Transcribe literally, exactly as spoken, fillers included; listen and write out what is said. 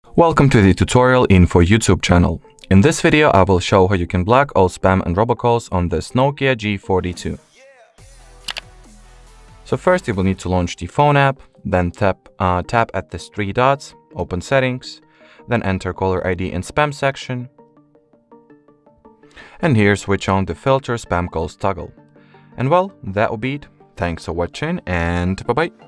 Welcome to the tutorial info YouTube channel. In this video I will show how you can block all spam and robocalls on this Nokia G forty-two. So first you will need to launch the phone app, then tap, uh, tap at these three dots, open settings, then enter caller I D in spam section, and here switch on the filter spam calls toggle. And well, that will be it. Thanks for watching and bye bye.